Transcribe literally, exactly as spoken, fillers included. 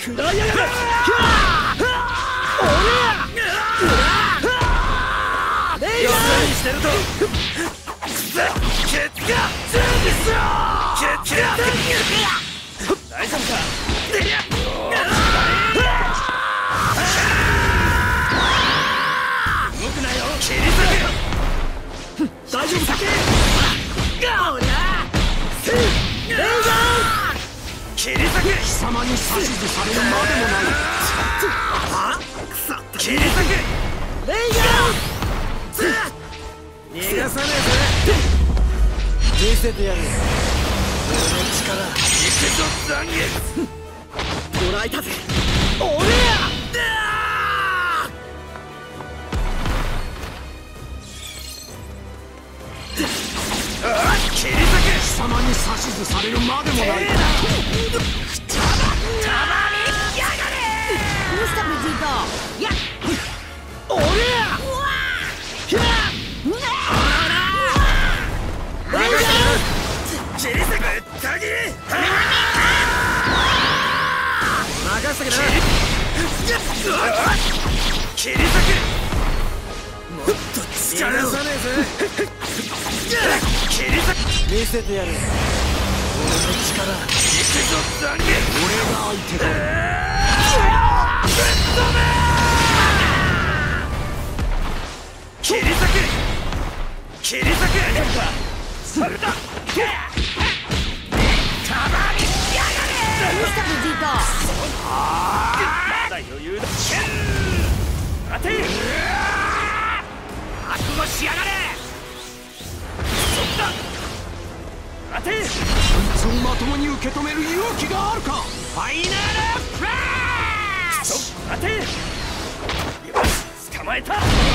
食らいやがれ。おれや。レイヤーにしてるとくそケツが準備しろ。ケツが大丈夫か。動くなよ。切り裂け。大丈夫か。ほらせいレイヤー切り裂け。貴様に指図されるまでもない。はくそ切り裂け。レイヤー逃がさねえぜ。見せてやる俺の力。行くぞ残月。捕らえたぜ。俺や。切り裂け。貴様に指図されるまでもない。たばみやがれ。どうしたベジータ。やっ俺や。うわっうわっ切り裂け。たぎり任せてくれ。切り裂け。もっと力をさねえぜ。切り裂け。見せてやる俺の力。行くぞ残月。俺が相手だ。ぶっ飛べ。切り裂け。切り裂け。それだ。たまにやがれ。どうしたベジータ。まだ余裕だ。当て。覚悟しやがれ。そっだ。当て。こいつをまともに受け止める勇気があるか。ファイナルフラッシュ。当て。よし捕まえた。